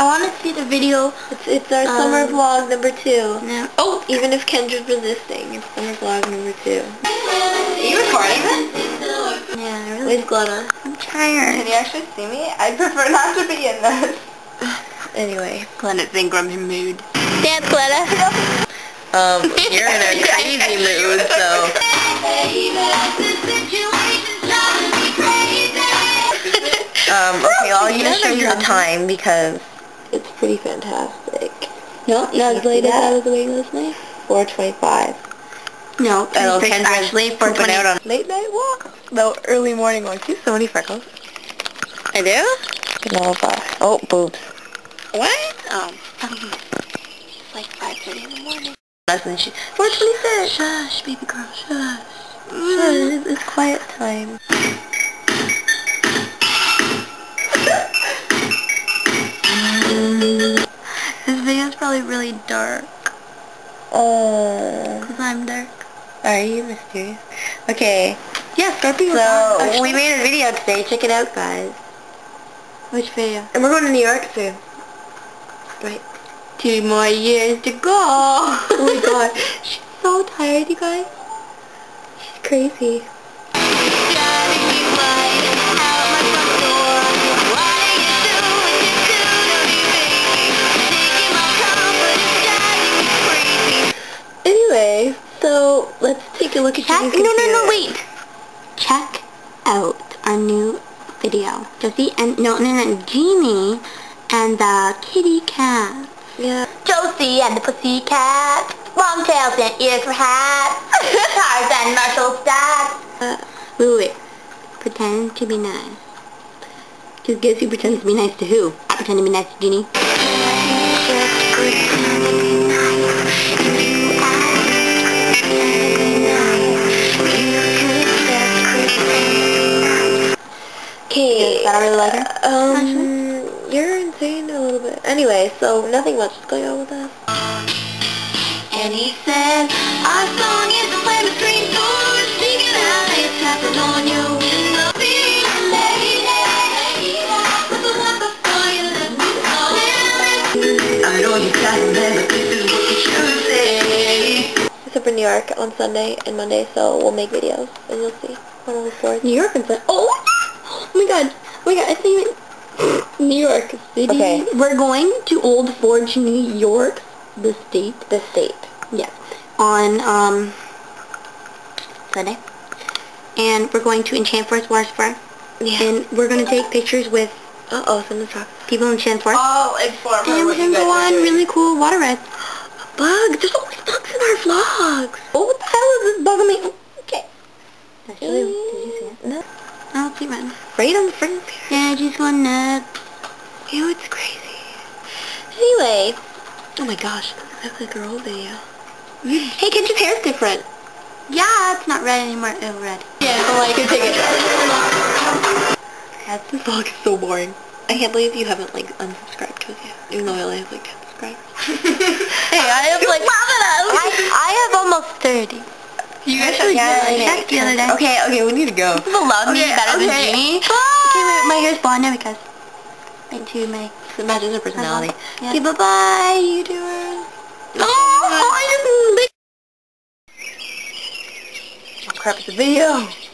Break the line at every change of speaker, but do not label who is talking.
want to see the video.
It's our summer vlog number 2.
Yeah.
Oh, even if Kendra's resisting, it's summer vlog number 2.
Are you recording this?
Yeah, really. Where's Glenna?
I'm tired.
Can you actually see me? I'd prefer not to be in this. Anyway.
Glenna's in grumpy mood.
Dance, Glenna. You're in a crazy mood, so. Okay, I'll just show you the time because it's pretty fantastic.
No, not as late as I was awake last night.
4:25.
No, actually 4:20
out on late night walk. No, early morning walk. You have so many freckles.
I do?
Oh, boobs.
What? It's like 5:30 in the morning.
Less than 4:26.
Shush, baby girl, shush.
Shush, it's quiet time.
This video's probably really dark.
Oh.
Because I'm dark.
Are you mysterious? Okay.
Yeah, Scorpio.
So, we made a video today. Check it out, guys.
Which video?
And we're going to New York soon. Right.
2 more years to go.
Oh my god. She's so tired, you guys. She's crazy. Anyway, so let's take a look at your computer.
No, wait. Check out our new video. Josie and Jeannie and the kitty cat.
Yeah.
Josie and the pussycat. Long tails and ears for hats. Tarzan Marshall stats. Wait. Pretend to be nice. Just guess who pretends to be nice to who? I pretend to be nice to Jeannie.
Okay.
I don't really like her.
You're insane a little bit. Anyway, so nothing much is going on with us.
And he said, our song is a flame of green doors, singing out, it's tapping on your window. I know you got it, but this is what you should say.
Except for New York on Sunday and Monday, so we'll make videos, and you'll see. One of the sports.
New York and Sunday. Oh my god, I think New York City.
Okay.
We're going to Old Forge, New York, the state. Yeah. On, Sunday. And we're going to Enchant Forest Water Spray.
Yeah.
And we're going to take pictures with
someone's talking.
people in Enchant Forest.
I'll inform her.
And we're going to go on really cool water rides.
Bugs! There's always bugs in our vlogs!
Oh, what the hell is this bug on me? Okay.
Did you see it? No.
I'll see mine.
Right on the front.
Yeah, just going nuts.
Ew, it's crazy. Anyway. Oh my gosh, that's like our old video. Hey, Kendra's hair's different.
Yeah, it's not red anymore. Oh, red.
Yeah, oh, I can take it. This vlog is so boring. I can't believe you haven't, like, unsubscribed to us yet. Even though I only have, like, 10 subscribers.
Hey, I have, like... I have almost 30.
You guys
Actually, I checked the other day.
Okay, we need to go.
People love me better than Jeannie. Okay, wait, my hair's blonde now because... Into my...
It matches her personality.
Yeah.
Okay, bye-bye, YouTubers.
Oh, I just...
Oh crap, it's a video.